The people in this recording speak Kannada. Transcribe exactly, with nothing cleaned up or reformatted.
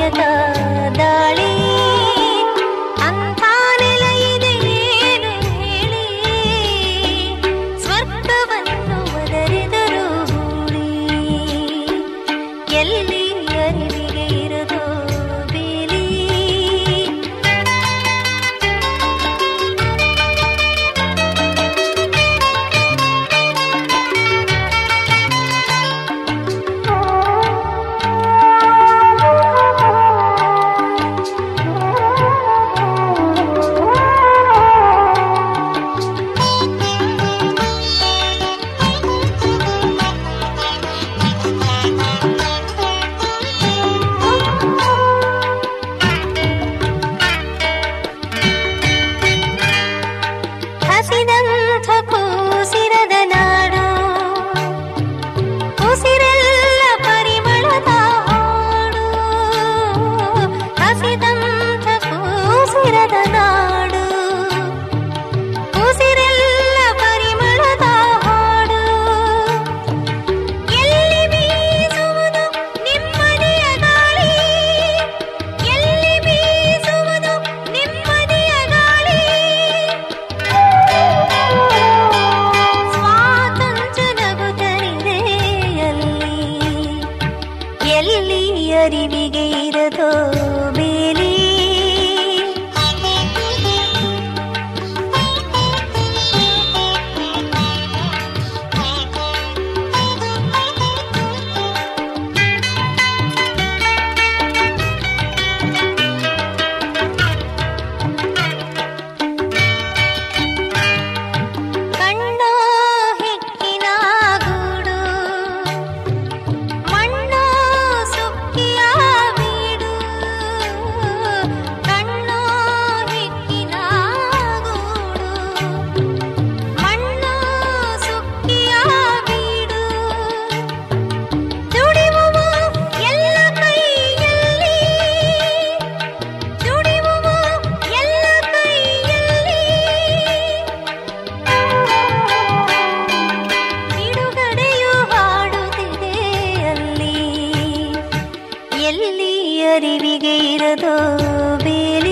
ಕಾಯಕ ದಾಳಿ ಅಂಥ ನೆಲ ಇದೆ ಏನು ಹೇಳಿ, ಸ್ವರ್ಗವನ್ನು ಒದರಿದರು ಹೂಳಿ. ಎಲ್ಲಿ ಅರಿವಿಗೆ ಇರದೋ ಬೇಲಿ, ಹಸಿದಂಥ ಕೂಸಿರದ ನಾಡು, ಉಸಿರೆಲ್ಲ ಪರಿಮಳದ ಹಾಡು. ಹಸಿದಂಥ ಕೂಸಿರದ ನಾಡು, ಉಸಿರೆಲ್ಲ ಪರಿಮಳದ ಹಾಡು. ಎಲ್ಲಿ ಬೀಸುವುದು ನೆಮ್ಮದಿಯ ಗಾಳಿ, ಎಲ್ಲಿ ಬೀಸುವುದು ನೆಮ್ಮದಿಯ ಗಾಳಿ. ಸ್ವಾತಂತ್ರ್ಯ ನಗುತ್ತಲಿದೆ ಎಲ್ಲಿ, ಎಲ್ಲಿ ಅರಿವಿಗೆ ಇರದೋ ಬೇಲಿ. ಕಣ್ಣೋ ಹಿಕ್ಕಿನ ಗೂಡು, ಮಣ್ಣೋ ಸುಕ್ಕಿಯ ಬೀಡು. ಕಣ್ಣೋ ಹಿಕ್ಕಿನ ಗೂಡು, ಮಣ್ಣೋ ಸುಕ್ಕಿಯ ಬೀಡು. ದುಡಿಯುವ ಎಲ್ಲ ಕೈಯಲ್ಲಿ, ದುಡಿಯುವ ಎಲ್ಲ ಕೈಯಲ್ಲಿ. ಬಿಡುಗಡೆಯು ಹಾಡುತ್ತಿದೆ ಅಲ್ಲಿ, ಎಲ್ಲಿ ಅರಿವಿಗೆ ಇರದೋ ಬೇಲಿ.